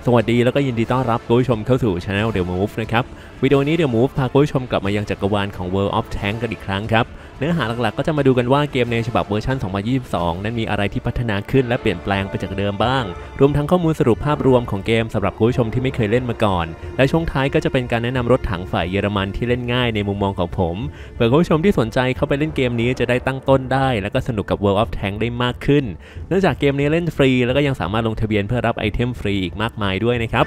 สวัสดีแล้วก็ยินดีต้อนรับคุณผู้ชมเข้าสู่ Channel The Move นะครับวิดีโอนี้ The Move พาคุณผู้ชมกลับมายังจักรวาลของ World of Tanks กันอีกครั้งครับเนื้อหาหลักๆก็จะมาดูกันว่าเกมในฉบับเวอร์ชัน2022 นั้นมีอะไรที่พัฒนาขึ้นและเปลี่ยนแปลงไปจากเดิมบ้างรวมทั้งข้อมูลสรุปภาพรวมของเกมสำหรับคุณผู้ชมที่ไม่เคยเล่นมาก่อนและช่วงท้ายก็จะเป็นการแนะนำรถถังฝ่ายเยอรมันที่เล่นง่ายในมุมมองของผมเผื่อคุณผู้ชมที่สนใจเข้าไปเล่นเกมนี้จะได้ตั้งต้นได้แล้วก็สนุกกับ World of Tanks ได้มากขึ้นเนื่องจากเกมนี้เล่นฟรีแล้วก็ยังสามารถลงทะเบียนเพื่อรับไอเทมฟรีอีกมากมายด้วยนะครับ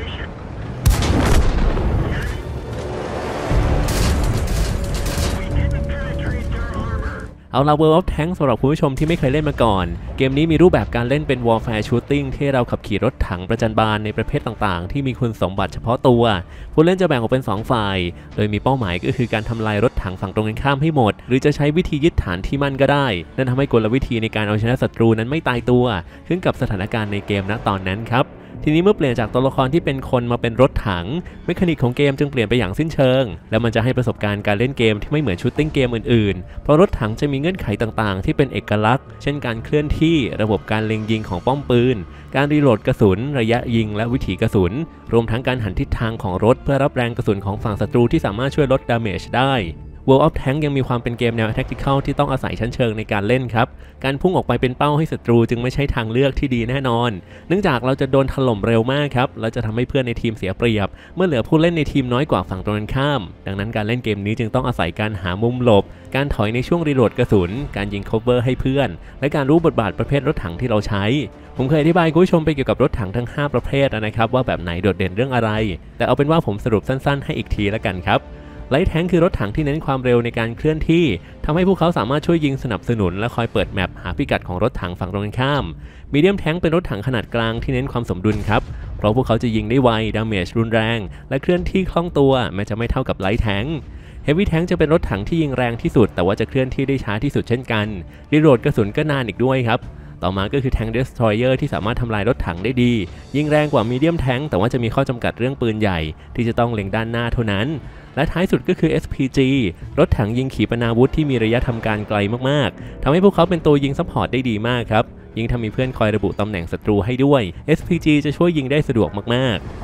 เอาละ World of Tanks สำหรับคุณผู้ชมที่ไม่เคยเล่นมาก่อนเกมนี้มีรูปแบบการเล่นเป็น Warfare Shooting ที่เราขับขี่รถถังประจันบานในประเภทต่างๆที่มีคุณสมบัติเฉพาะตัวผู้เล่นจะแบ่งออกเป็น2ฝ่ายโดยมีเป้าหมายก็คือการทำลายรถถังฝั่งตรงกันข้ามให้หมดหรือจะใช้วิธียึดฐานที่มั่นก็ได้นั่นทำให้กลวิธีในการเอาชนะศัตรูนั้นไม่ตายตัวขึ้นกับสถานการณ์ในเกมณตอนนั้นครับทีนี้เมื่อเปลี่ยนจากตัวละครที่เป็นคนมาเป็นรถถังเมคานิกของเกมจึงเปลี่ยนไปอย่างสิ้นเชิงและมันจะให้ประสบการณ์การเล่นเกมที่ไม่เหมือนชูตติ้งเกมอื่นๆเพราะรถถังจะมีเงื่อนไขต่างๆที่เป็นเอกลักษณ์เช่นการเคลื่อนที่ระบบการเล็งยิงของป้อมปืนการรีโหลดกระสุนระยะยิงและวิถีกระสุนรวมทั้งการหันทิศทางของรถเพื่อรับแรงกระสุนของฝั่งศัตรูที่สามารถช่วยลดดาเมจได้World of Tanks ยังมีความเป็นเกมแนว Tactical ที่ต้องอาศัยชั้นเชิงในการเล่นครับการพุ่งออกไปเป็นเป้าให้ศัตรูจึงไม่ใช่ทางเลือกที่ดีแน่นอนเนื่องจากเราจะโดนถล่มเร็วมากครับเราจะทำให้เพื่อนในทีมเสียเปรียบเมื่อเหลือผู้เล่นในทีมน้อยกว่าฝั่งตรงกันข้ามดังนั้นการเล่นเกมนี้จึงต้องอาศัยการหามุมหลบการถอยในช่วงรีโหลดกระสุนการยิง cover ให้เพื่อนและการรู้บทบาทประเภทรถถังที่เราใช้ผมเคยอธิบายคุณผู้ชมไปเกี่ยวกับรถถังทั้ง5ประเภทนะครับว่าแบบไหนโดดเด่นเรื่องอะไรแต่เอาเป็นว่าผมสรุปสั้นๆให้อีกทีแล้วกันครับไลท์แทงค์คือรถถังที่เน้นความเร็วในการเคลื่อนที่ทำให้พวกเขาสามารถช่วยยิงสนับสนุนและคอยเปิดแมปหาพิกัดของรถถังฝั่งตรงกันข้ามมีเดียมแทงค์เป็นรถถังขนาดกลางที่เน้นความสมดุลครับเพราะพวกเขาจะยิงได้ไวดาเมจรุนแรงและเคลื่อนที่คล่องตัวแม้จะไม่เท่ากับไลท์แทงค์เฮฟวี่แทงค์จะเป็นรถถังที่ยิงแรงที่สุดแต่ว่าจะเคลื่อนที่ได้ช้าที่สุดเช่นกันรีโหลดกระสุนก็นานอีกด้วยครับต่อมาก็คือแทงค์เดสทรอยเออร์ที่สามารถทำลายรถถังได้ดียิงแรงกว่ามีเดียมแทงค์แต่ว่าจะมีข้อจำกัดเรื่องปืนใหญ่ที่จะต้องเล็งด้านหน้าเท่านั้นและท้ายสุดก็คือ SPG รถถังยิงขีปนาวุธที่มีระยะทำการไกลมากๆทำให้พวกเขาเป็นตัวยิงซัพพอร์ตได้ดีมากครับยิ่งถ้ามีเพื่อนคอยระบุตำแหน่งศัตรูให้ด้วย SPG จะช่วยยิงได้สะดวกมากๆ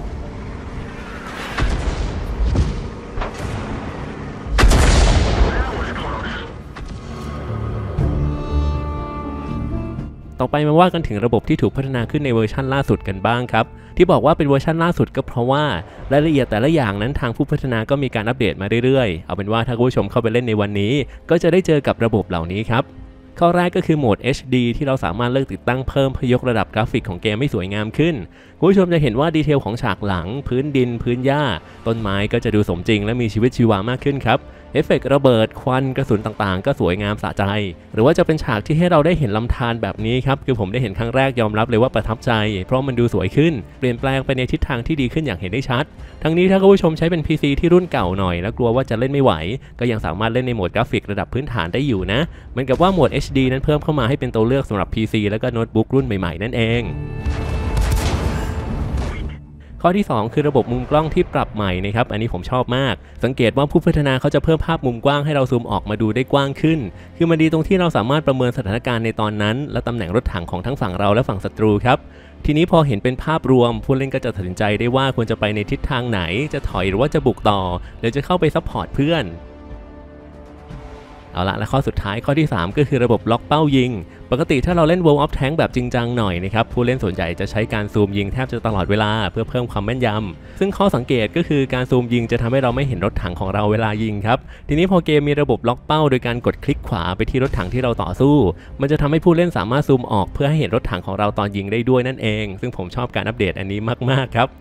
ต่อไปมาว่ากันถึงระบบที่ถูกพัฒนาขึ้นในเวอร์ชันล่าสุดกันบ้างครับที่บอกว่าเป็นเวอร์ชันล่าสุดก็เพราะว่ารายละเอียดแต่ละอย่างนั้นทางผู้พัฒนาก็มีการอัปเดตมาเรื่อยๆเอาเป็นว่าถ้าคุณผู้ชมเข้าไปเล่นในวันนี้ก็จะได้เจอกับระบบเหล่านี้ครับข้อแรกก็คือโหมด HD ที่เราสามารถเลือกติดตั้งเพิ่มเพื่อยกระดับกราฟิกของเกมให้สวยงามขึ้นคุณผู้ชมจะเห็นว่าดีเทลของฉากหลังพื้นดินพื้นหญ้าต้นไม้ก็จะดูสมจริงและมีชีวิตชีวามากขึ้นครับเอฟเฟกต์ระเบิดควันกระสุนต่างๆก็สวยงามสะใจหรือว่าจะเป็นฉากที่ให้เราได้เห็นลำธารแบบนี้ครับคือผมได้เห็นครั้งแรกยอมรับเลยว่าประทับใจเพราะมันดูสวยขึ้นเปลี่ยนแปลงไปในทิศทางที่ดีขึ้นอย่างเห็นได้ชัดทั้งนี้ถ้าคุณผู้ชมใช้เป็น PC ที่รุ่นเก่าหน่อยแล้วกลัวว่าจะเล่นไม่ไหวก็ยังสามารถเล่นในโหมดกราฟิกระดับพื้นฐานได้อยู่นะเหมือนกับว่าโหมด HD นั้นเพิ่มเข้ามาให้เป็นตัวเลือกสำหรับ PC แล้วก็โน้ตบุ๊กรุ่นใหม่ๆนั่นเองข้อที่2คือระบบมุมกล้องที่ปรับใหม่นะครับอันนี้ผมชอบมากสังเกตว่าผู้พัฒนาเขาจะเพิ่มภาพมุมกว้างให้เราซูมออกมาดูได้กว้างขึ้นคือมันดีตรงที่เราสามารถประเมินสถานการณ์ในตอนนั้นและตำแหน่งรถถังของทั้งฝั่งเราและฝั่งศัตรูครับทีนี้พอเห็นเป็นภาพรวมผู้เล่นก็จะตัดสินใจได้ว่าควรจะไปในทิศทางไหนจะถอยหรือว่าจะบุกต่อหรือจะเข้าไปซัพพอร์ตเพื่อนเอาละและข้อสุดท้ายข้อที่3ก็คือระบบล็อกเป้ายิงปกติถ้าเราเล่น World of Tanks แบบจริงจังหน่อยนะครับผู้เล่นส่วนใหญ่จะใช้การซูมยิงแทบจะตลอดเวลาเพื่อเพิ่มความแม่นยำซึ่งข้อสังเกตก็คือการซูมยิงจะทำให้เราไม่เห็นรถถังของเราเวลายิงครับทีนี้พอเกมมีระบบล็อกเป้าโดยการกดคลิกขวาไปที่รถถังที่เราต่อสู้มันจะทำให้ผู้เล่นสามารถซูมออกเพื่อให้เห็นรถถังของเราตอนยิงได้ด้วยนั่นเองซึ่งผมชอบการอัปเดตอันนี้มากๆครับ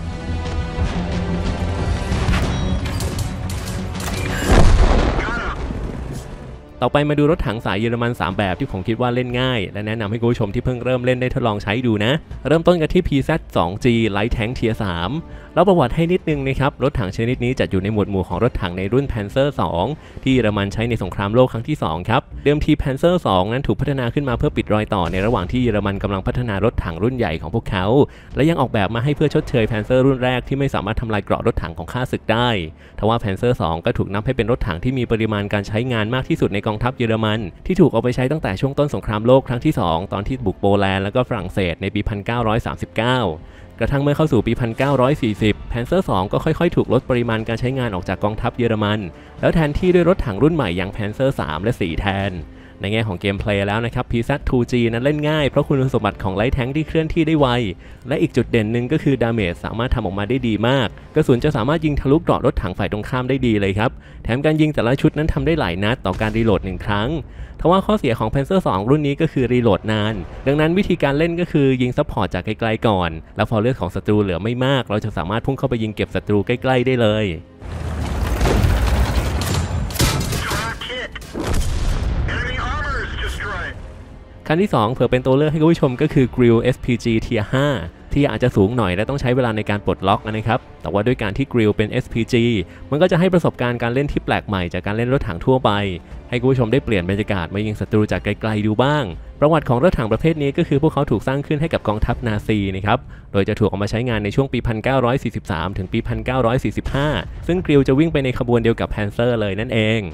ต่อไปมาดูรถถังสายเยอรมัน3แบบที่ผมคิดว่าเล่นง่ายและแนะนำให้คุณผู้ชมที่เพิ่งเริ่มเล่นได้ทดลองใช้ดูนะเริ่มต้นกันที่ PZ2G Light Tank Tier 3แล้วประวัติให้นิดนึงนะครับรถถังชนิดนี้จัดอยู่ในหมวดหมู่ของรถถังในรุ่น Panzer 2ที่เยอรมันใช้ในสงครามโลกครั้งที่2ครับเดิมที Panzer 2นั้นถูกพัฒนาขึ้นมาเพื่อปิดรอยต่อในระหว่างที่เยอรมันกำลังพัฒนารถถังรุ่นใหญ่ของพวกเขาและยังออกแบบมาให้เพื่อชดเชย Panzer รุ่นแรกที่ไม่สามารถทำลายเกราะรถถังของข้าศึกได้ทว่า Panzer 2ก็ถูกนับให้เป็นรถถังที่มีปริมาณการใช้งานมากที่สุดในกองทัพเยอรมันที่ถูกเอาไปใช้ตั้งแต่ช่วงต้นสงครามโลกครั้งที่2ตอนที่บุกโปแลนด์และก็ฝรั่งเศสในปี 1939 กระทั่งเมื่อเข้าสู่ปี 1940 Panzer II ก็ค่อยๆถูกลดปริมาณการใช้งานออกจากกองทัพเยอรมันแล้วแทนที่ด้วยรถถังรุ่นใหม่อย่าง Panzer III และ4แทนในแง่ของเกมเพลย์แล้วนะครับ PZ-2G นั้นเล่นง่ายเพราะคุณสมบัติของไลท์แทงค์ที่เคลื่อนที่ได้ไวและอีกจุดเด่นหนึ่งก็คือดาเมจสามารถทำออกมาได้ดีมากกระสุนจะสามารถยิงทะลุเกราะรถถังฝ่ายตรงข้ามได้ดีเลยครับแถมการยิงแต่ละชุดนั้นทำได้หลายนัดต่อการรีโหลด1ครั้งทว่าข้อเสียของ Panzer II รุ่นนี้ก็คือรีโหลดนานดังนั้นวิธีการเล่นก็คือยิงซัพพอร์ตจากไกลๆก่อนแล้วพอเลือดของศัตรูเหลือไม่มากเราจะสามารถพุ่งเข้าไปยิงเก็บศัตรูใกล้ๆได้เลยคันที่2เผื่อเป็นตัวเลือกให้คุณผู้ชมก็คือ Grill SPG Tier 5 ที่อาจจะสูงหน่อยและต้องใช้เวลาในการปลดล็อกนะครับแต่ว่าด้วยการที่ Grill เป็น SPG มันก็จะให้ประสบการณ์การเล่นที่แปลกใหม่จากการเล่นรถถังทั่วไปให้คุณผู้ชมได้เปลี่ยนบรรยากาศมายิงศัตรูจากไกลๆดูบ้างประวัติของรถถังประเภทนี้ก็คือพวกเขาถูกสร้างขึ้นให้กับกองทัพนาซีนะครับโดยจะถูกเอามาใช้งานในช่วงปี 1943 ถึงปี 1945 ซึ่ง Grill จะวิ่งไปในขบวนเดียวกับ Panzer เลยนั่นเอง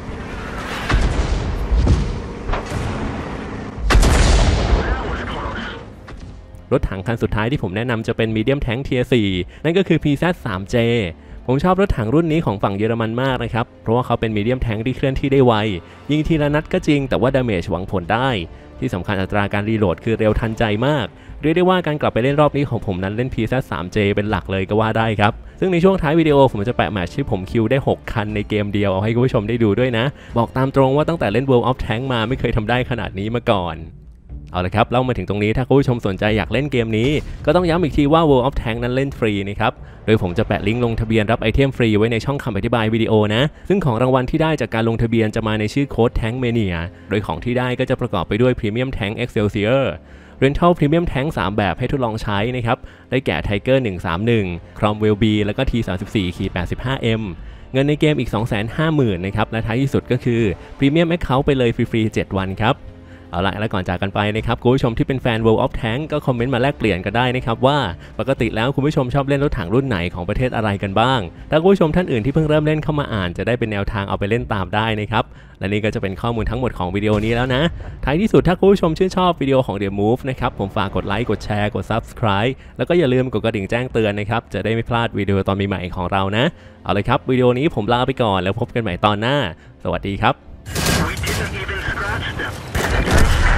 รถถังคันสุดท้ายที่ผมแนะนำจะเป็น Medium Tank Tier 4 นั่นก็คือ PZ-3J ผมชอบรถถังรุ่นนี้ของฝั่งเยอรมันมากนะครับเพราะว่าเขาเป็น Medium Tank ที่เคลื่อนที่ได้ไวยิงทีละนัดก็จริงแต่ว่าดาเมจหวังผลได้ที่สำคัญอัตราการรีโหลดคือเร็วทันใจมากเรียกได้ว่าการกลับไปเล่นรอบนี้ของผมนั้นเล่น PZ-3J เป็นหลักเลยก็ว่าได้ครับซึ่งในช่วงท้ายวิดีโอผมจะแปะแมตช์ที่ผมคิวได้6คันในเกมเดียวเอาให้คุณผู้ชมได้ดูด้วยนะบอกตามตรงว่าตั้งแต่เล่น World of Tanks มาไม่เคยทำได้ขนาดนี้มาก่อนเอาละครับเล่ามาถึงตรงนี้ถ้าคุณผู้ชมสนใจอยากเล่นเกมนี้ก็ต้องย้ำอีกทีว่า World of Tanks นั้นเล่นฟรีนะครับโดยผมจะแปะลิงก์ลงทะเบียนรับไอเทมฟรีไว้ในช่องคำอธิบายวิดีโอนะซึ่งของรางวัลที่ได้จากการลงทะเบียนจะมาในชื่อโค้ด Tank Mania โดยของที่ได้ก็จะประกอบไปด้วย Premium Tank Excelsior Rental Premium Tank 3 แบบให้ทดลองใช้นะครับได้แก่ Tiger 131 Cromwell B แล้วก็ T34-85M เงินในเกมอีก 250,000 นะครับและท้ายที่สุดก็คือ Premium Account ไปเลยฟรีๆ7 วันครับเอาละแล้วก่อนจากกันไปนะครับคุณผู้ชมที่เป็นแฟน World of Tanks ก็คอมเมนต์มาแลกเปลี่ยนกันได้นะครับว่าปกติแล้วคุณผู้ชมชอบเล่นรถถังรุ่นไหนของประเทศอะไรกันบ้างถ้าคุณผู้ชมท่านอื่นที่เพิ่งเริ่มเล่นเข้ามาอ่านจะได้เป็นแนวทางเอาไปเล่นตามได้นะครับและนี่ก็จะเป็นข้อมูลทั้งหมดของวิดีโอนี้แล้วนะท้ายที่สุดถ้าคุณผู้ชมชื่นชอบวิดีโอของ The Move นะครับผมฝากกดไลค์กดแชร์กด Subscribe แล้วก็อย่าลืมกดกระดิ่งแจ้งเตือนนะครับจะได้ไม่พลาดวิดีโอตอนใหม่ๆของเรานะเอาเลยครับวิดีโอนี้ผมลาไปก่อนแล้วพบกันใหม่ตอนหน้าสวัสดีครับ